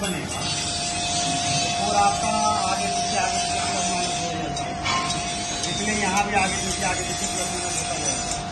बनेगा और आपका आगे पीछे प्लस माइनस हो जाता है, इसलिए यहाँ भी आगे पीछे प्लस माइनस होता जाएगा।